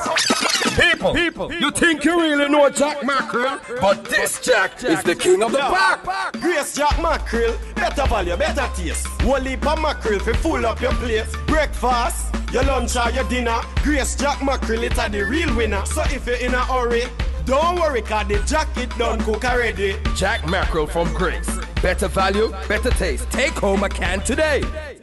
People, you think you really know Jack Mackerel? But this Jack is the king of the pack. Grace Jack Mackerel, better value, better taste. One leap of mackerel fi full up your plate. Breakfast, your lunch or your dinner. Grace Jack Mackerel, it's the real winner. So if you're in a hurry, don't worry, cause the jacket done cook already. Jack Mackerel from Grace. Better value, better taste. Take home a can today.